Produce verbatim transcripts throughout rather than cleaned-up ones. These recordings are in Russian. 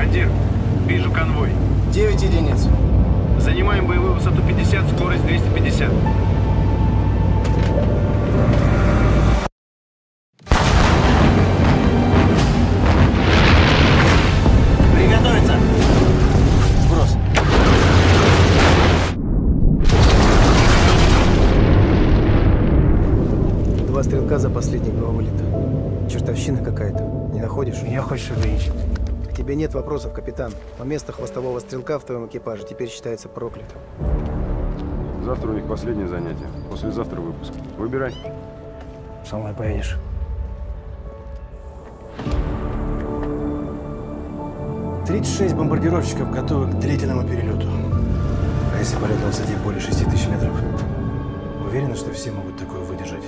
Командир, вижу конвой. девять единиц. Занимаем боевую высоту пятьдесят, скорость двести пятьдесят. Приготовиться. Сброс. Два стрелка за последние два вылета. Чертовщина какая-то. Не находишь? Меня хочешь ограничить? К тебе нет вопросов, капитан. Но место хвостового стрелка в твоем экипаже теперь считается проклятым. Завтра у них последнее занятие. Послезавтра выпуск. Выбирай. Со мной поедешь. тридцать шесть бомбардировщиков готовы к длительному перелету. А если полет на высоте более шести тысяч метров? Уверена, что все могут такое выдержать?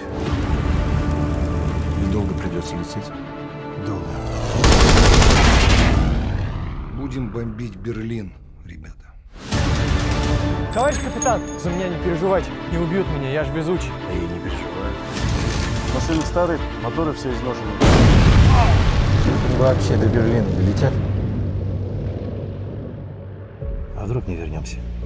И долго придется лететь? Долго. Будем бомбить Берлин, ребята. Товарищ капитан, за меня не переживайте. Не убьют меня, я ж везучий. А я не переживаю. Машины старые, моторы все изношены. Вообще до Берлина долетят? А вдруг не вернемся?